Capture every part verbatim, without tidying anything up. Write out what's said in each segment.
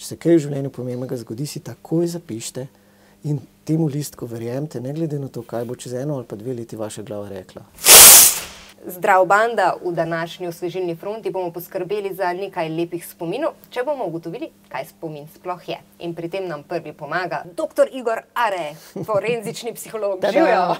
Če se kaj v življenju pomembnega zgodi, si takoj zapišite in temu listku verjemite, ne glede na to, kaj bo čez eno ali pa dve leti vaša glava rekla. Zdrav banda, v današnji Osvežilni fronti bomo poskrbeli za nekaj lepih spominov, če bomo ugotovili, kaj spomin sploh je. In pri tem nam prvi pomaga doktor Igor Are, forenzični psiholog. Živjo!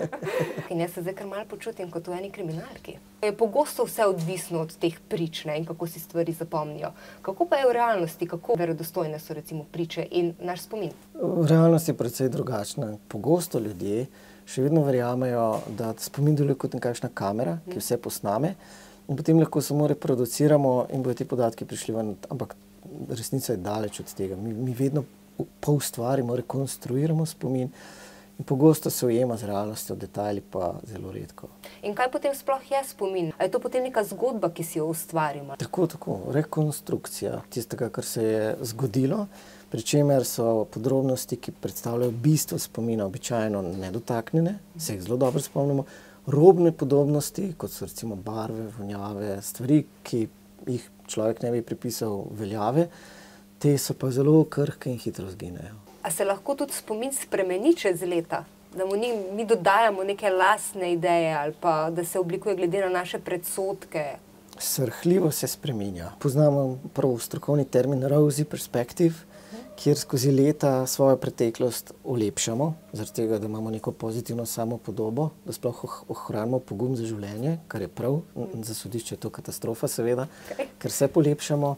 In jaz se zdaj kar malo počutim kot v eni kriminalki. Je pogosto vse odvisno od teh prič, ne, in kako si stvari zapomnijo. Kako pa je v realnosti, kako verodostojne so recimo priče in naš spomin? Realnost je precej drugačna. Pogosto ljudje še vedno verjamejo, da spomin deluje kot nekakšna kamera, ki vse posname in potem lahko samo reproduciramo in bodo ti podatki prišli ven, ampak resnica je daleč od tega. Mi, mi vedno poustvarimo, rekonstruiramo spomin in pogosto se ujema z realnostjo, detajli pa zelo redko. In kaj potem sploh je spomin? A je to potem neka zgodba, ki si jo ustvarimo? Tako, tako. Rekonstrukcija tistega, kar se je zgodilo, pri čemer so podrobnosti, ki predstavljajo bistvo spomina, običajno nedotaknjene, se jih zelo dobro spomnimo, robne podobnosti, kot so recimo barve, vonjave, stvari, ki jih človek ne bi pripisal veljave, te so pa zelo krhke in hitro zginejo. A se lahko tudi spomin spremeni čez leta? Da mu ni, mi dodajamo neke lastne ideje ali pa da se oblikuje glede na naše predsodke? Srhljivo se spreminja. Poznamo prav strokovni termin rosy perspective, kjer skozi leta svojo preteklost olepšamo, zaradi tega, da imamo neko pozitivno samopodobo, da sploh ohranimo pogum za življenje, kar je prav, za sodišče je to katastrofa seveda, ker se polepšamo.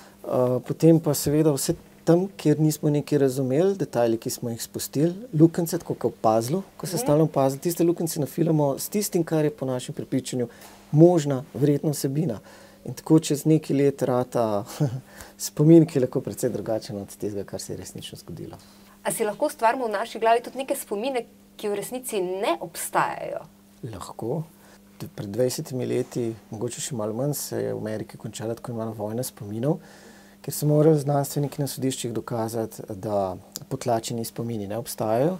Potem pa seveda vse tam, kjer nismo nekaj razumeli, detajli, ki smo jih spustili, lukence, tako kot v puzzlu, ko se stalno opazili, tiste lukence nafilamo s tistim, kar je po našem prepričanju možna, verjetna vsebina. In tako čez nekaj let rata spomin, ki je lahko precej drugačen od tega, kar se je resnično zgodilo. A si lahko ustvarimo v naši glavi tudi neke spomine, ki v resnici ne obstajajo? Lahko. Pred dvajsetimi leti, mogoče še malo manj, se je v Ameriki končala tako imenovana vojna spominov, ker so morali znanstveniki na sodiščih dokazati, da potlačeni spomini ne obstajajo.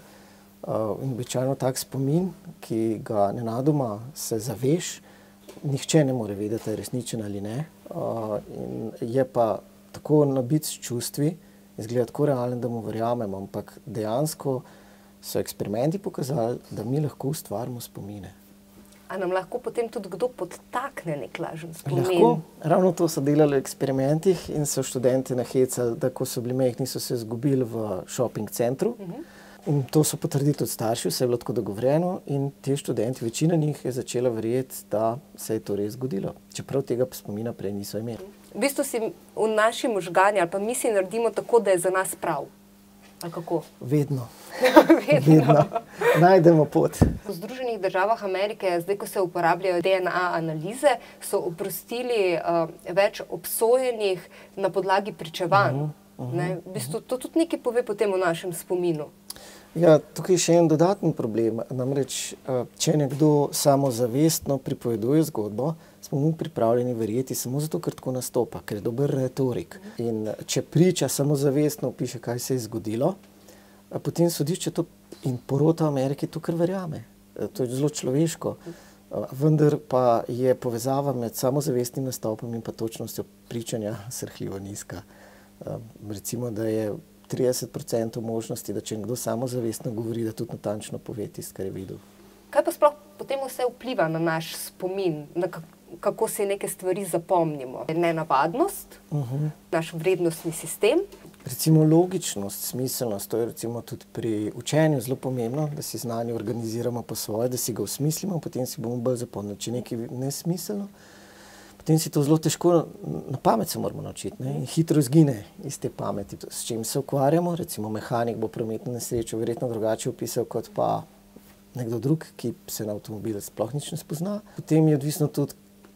In običajno tak spomin, ki ga nenadoma se zaveš, nihče ne more vedeti, da je resničen ali ne. In je pa tako nabit s čustvi, izgleda tako realen, da mu verjamemo, ampak dejansko so eksperimenti pokazali, da mi lahko ustvarimo spomine. A nam lahko potem tudi kdo podtakne nek lažen spomin? Lahko. Ravno to so delali v eksperimentih in so študente nahecali, da ko so bili majhni, so se izgubili v shopping centru. In to so potrdili tudi starši, vse je bilo tako dogovorjeno in ti študenti, večina njih je začela verjeti, da se je to res zgodilo, čeprav tega spomina prej niso imeli. V bistvu si v naši možgani ali pa mi si naredimo tako, da je za nas prav. Ali kako? Vedno. Vedno. Vedno. Najdemo pot. V Združenih državah Amerike, zdaj ko se uporabljajo D N A analize, so oprostili uh, več obsojenih na podlagi pričevanj. Uh -huh, uh -huh, ne? V bistvu to tudi nekaj pove potem o našem spominu. Ja, tukaj je še en dodaten problem. Namreč, če nekdo samozavestno pripoveduje zgodbo, smo mu pripravljeni verjeti samo zato, ker tako nastopa, ker je dober retorik. In če priča samozavestno piše, kaj se je zgodilo, potem sodišče to in porota v Ameriki to kar verjame. To je zelo človeško. Vendar pa je povezava med samozavestnim nastopom in pa točnostjo pričanja srhljivo nizka. Recimo, da je trideset procentov možnosti, da če nekdo samozavestno govori, da tudi natančno pove tisto, kar je videl. Kaj pa sploh potem vse vpliva na naš spomin, na kako se neke stvari zapomnimo? Nenavadnost, uh -huh. naš vrednostni sistem? Recimo logičnost, smiselnost, to je recimo tudi pri učenju zelo pomembno, da si znanje organiziramo po svoje, da si ga osmislimo, potem si bomo bolj zapomnili. Če nekaj nesmiselno, potem si to zelo težko, na pamet se moramo naučiti, ne? In hitro izgine iz te pameti. S čim se ukvarjamo, recimo mehanik bo prometno nesrečo verjetno drugače opisal kot pa nekdo drug, ki se na avtomobile sploh nič ne spozna. Potem je odvisno tudi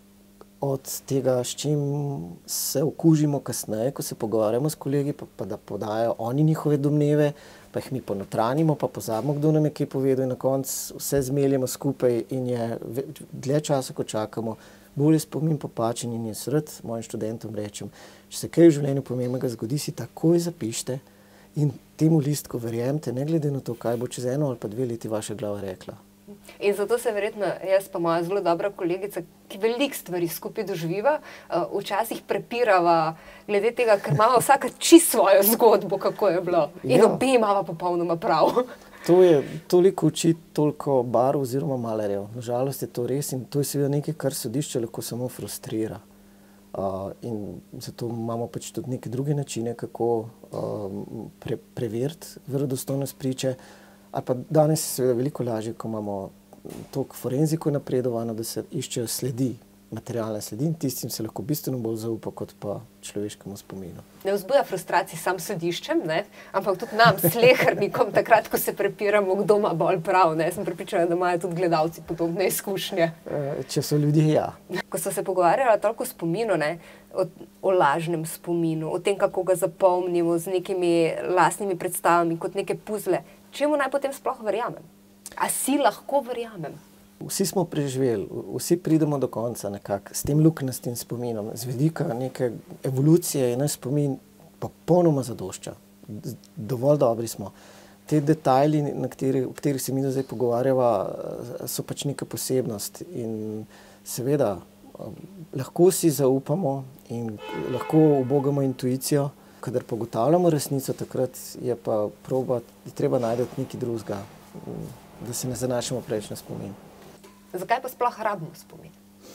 od tega, s čim se okužimo kasneje, ko se pogovarjamo s kolegi, pa, pa da podajo oni njihove domneve, pa jih mi ponotranimo, pa pozabimo, kdo nam je kaj povedal in na koncu vse zmeljemo skupaj in je dlje časa, ko čakamo, bolj je spomin popačen in jaz rad mojim študentom rečem, če se kaj v življenju pomembnega zgodi, si takoj zapišite in temu listku verjemite, ne glede na to, kaj bo čez eno ali pa dve leti vaša glava rekla. In zato se verjetno jaz pa moja zelo dobra kolegica, ki veliko stvari skupaj doživiva, včasih prepirava glede tega, ker imava vsaka čisto svojo zgodbo, kako je bilo. In ja. Obe imava popolnoma prav. To je toliko učiti, toliko barv oziroma malerjev. Nažalost je to res in to je seveda nekaj, kar sodišče lahko samo frustrira. Uh, in zato imamo pač tudi neke druge načine, kako um, pre, preveriti verodostojnost priče. Ali pa danes je seveda veliko lažje, ko imamo toliko forenziko napredovano, da se iščejo sledi, materialne sledi in tistim se lahko bistveno bolj zaupa, kot pa človeškemu spominu. Ne vzbuja frustracij sam sodiščem, ne? Ampak tudi nam, slehernikom, takrat, ko se prepiramo, kdo ima bolj prav. Ne? Sem prepričana, da imajo tudi gledalci podobne izkušnje. E, če so ljudje, ja. Ko so se pogovarjala toliko o spominu, ne? O, o lažnem spominu, o tem, kako ga zapomnimo z nekimi lastnimi predstavami, kot neke puzle, čemu naj potem sploh verjamem? A si lahko verjamem? Vsi smo preživeli, vsi pridemo do konca nekako s tem luknjastim spominom. Z vidika neke evolucije je naš spomin popolnoma zadošča. Dovolj dobri smo. Te detajli, na kateri, o katerih se mi zdaj pogovarjava, so pač neka posebnost. In seveda, lahko si zaupamo in lahko ubogamo intuicijo. Kadar pogotavljamo resnico, takrat je pa proba, je treba najti nekaj drugega, da se ne zanašamo preveč na spomin. Zakaj pa sploh rabimo spomin?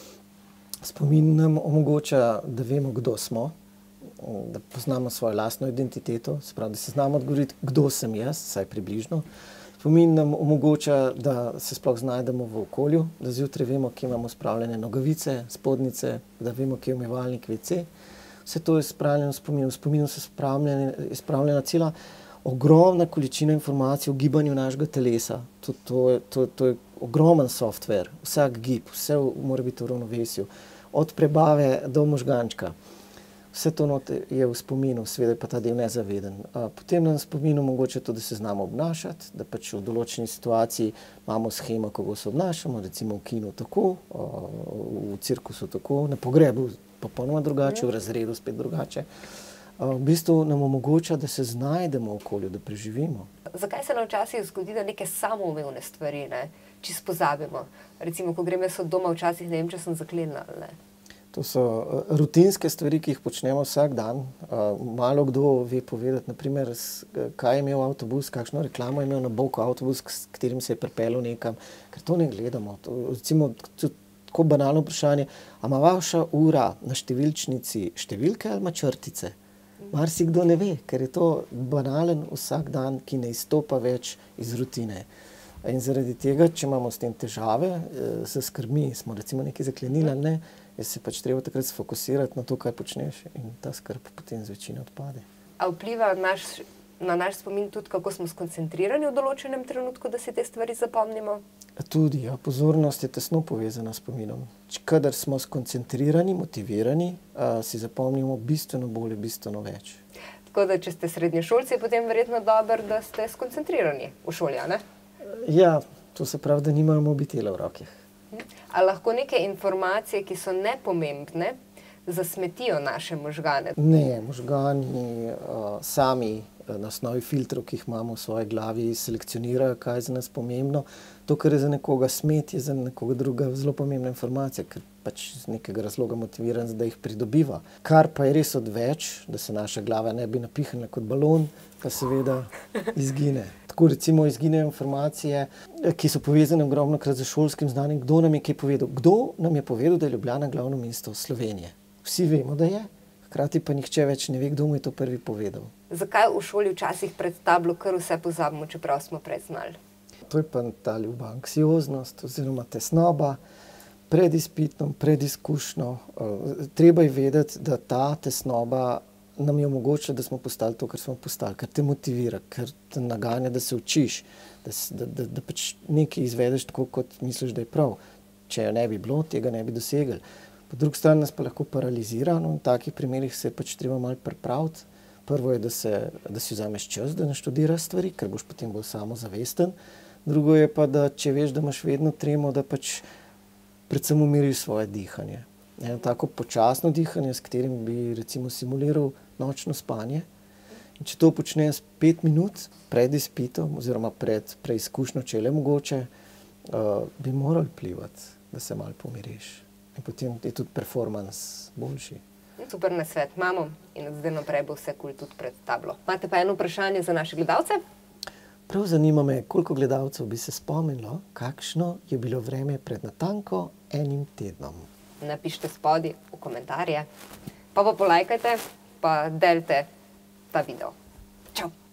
Spomin nam omogoča, da vemo, kdo smo, da poznamo svojo lastno identiteto, se pravi, da se znamo odgovoriti, kdo sem jaz, saj približno. Spomin nam omogoča, da se sploh znajdemo v okolju, da zjutraj vemo, kje imamo spravljene nogavice, spodnice, da vemo, kje je umivalnik ve ce. Vse to je spravljeno v spominu. V spominu se je spravljena cela ogromna količina informacij o gibanju našega telesa. To, to, je, to, to je ogromen software, vsak gib, vse mora biti v ravnovesju. Od prebave do možgančka. Vse to je v spominu, seveda je pa ta del nezaveden. Potem nam spomin omogoča to, da se znamo obnašati, da pač v določeni situaciji imamo shemo, kako se obnašamo, recimo v kinu tako, v cirkusu tako, na pogrebu popolnoma drugače, v razredu spet drugače. V bistvu nam omogoča, da se znajdemo v okolju, da preživimo. Zakaj se nam včasih zgodi, da neke samoumevne stvari, ne, čisto pozabimo? Recimo, ko grem jaz od doma, včasih ne vem, če sem zaklenila, ne. To so rutinske stvari, ki jih počnemo vsak dan. Malo kdo ve povedati, naprimer, kaj je imel avtobus, kakšno reklamo je imel na boku avtobus, s katerim se je pripeljal nekam, ker to ne gledamo. To, recimo, tako banalno vprašanje, a ima vaša ura na številčnici številke ali ima črtice? Marsikdo ne ve, ker je to banalen vsak dan, ki ne izstopa več iz rutine. In zaradi tega, če imamo s tem težave, se skrbmi, smo recimo nekaj zaklenili, ne, je se pač treba takrat sfokusirati na to, kaj počneš in ta skrb potem z večine odpade. A vpliva naš, na naš spomin tudi, kako smo skoncentrirani v določenem trenutku, da si te stvari zapomnimo? Tudi, ja, pozornost je tesno povezana s spominom. Kadar smo skoncentrirani, motivirani, a, si zapomnimo bistveno bolje, bistveno več. Tako da, če ste srednješolci, je potem verjetno dobro, da ste skoncentrirani v šoli, a ne? Ja, to se pravi, da nimajo mobitela v rokah. A lahko neke informacije, ki so nepomembne, zasmetijo naše možgane? Ne, možgani uh, sami na osnovi filtrov, ki jih imamo v svoji glavi, selekcionirajo, kaj je za nas pomembno. To, kar je za nekoga smet, je za nekoga druga zelo pomembna informacija, ker pač z nekega razloga motiviran, da jih pridobiva. Kar pa je res odveč, da se naša glava ne bi napihnila kot balon, pa seveda izgine. Tako recimo izginejo informacije, ki so povezane ogromnokrat z šolskim znanjem. Kdo nam je kaj povedal? Kdo nam je povedal, da je Ljubljana glavno mesto Slovenije? Vsi vemo, da je, hkrati pa nihče več ne ve, kdo mu je to prvi povedal. Zakaj v šoli včasih pred tablo kar vse pozabimo, čeprav smo prej znali? To je pa ta ljuba anksioznost oziroma tesnoba, pred izpitom, pred izkušnjo. Treba je vedeti, da ta tesnoba nam je omogočila, da smo postali to, kar smo postali, ker te motivira, ker te naganja, da se učiš, da, da, da, da pač nekaj izvedeš tako, kot misliš, da je prav. Če jo ne bi bilo, tega ne bi dosegli. Po drugi strani nas pa lahko paralizira, no, v takih primerih se pač treba malo pripraviti. Prvo je, da, se, da si vzameš čas, da naštudiraš stvari, ker boš potem bolj samozavesten. Drugo je pa, da če veš, da imaš vedno tremo, da pač predvsem umiriš svoje dihanje. Eno tako počasno dihanje, s katerim bi recimo simuliral nočno spanje. In če to počneš pet minut pred izpitom oziroma pred preizkušnjo, če je le mogoče, uh, bi moral vplivati, da se malo pomiriš. In potem je tudi performance boljši. Super nasvet imamo in od zdaj naprej bo vse kul tudi pred tablo. Imate pa eno vprašanje za naše gledalce? Prav zanima me, koliko gledalcev bi se spomnilo, kakšno je bilo vreme pred natanko enim tednom. Napišite spodaj v komentarje, pa pa polajkajte, pa delite ta video. Čau!